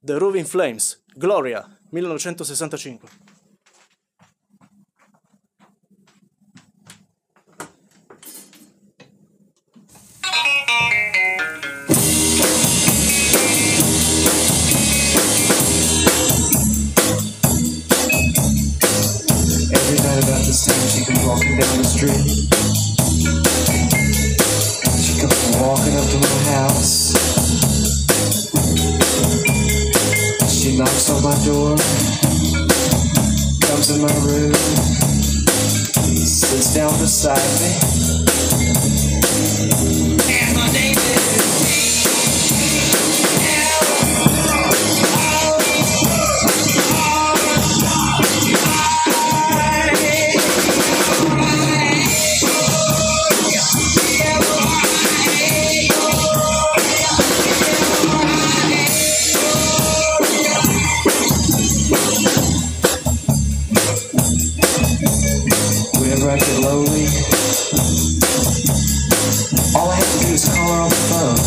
The Rovin Flames, Gloria, 1965. Every night about this time she comes walking down the street. She comes walking up to my house. She knocks on my door, comes in my room, sits down beside me. And my name whenever I get lonely, all I have to do is call her on the phone.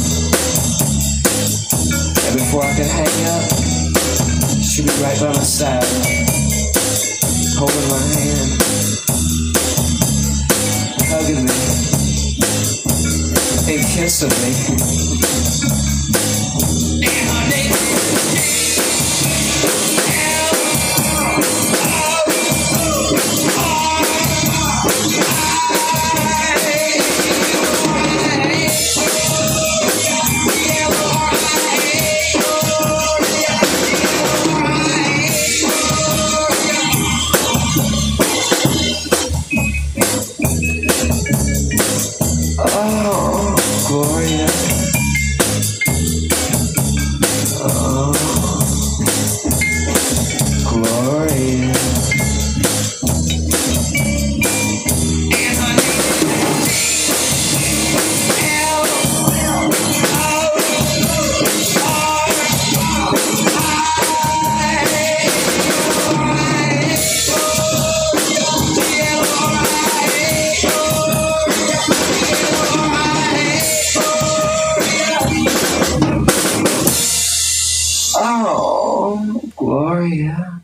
And before I can hang up, she'll be right by my side, holding my hand, hugging me, and kissing me. Oh, Gloria. Oh, Gloria. Oh, Gloria.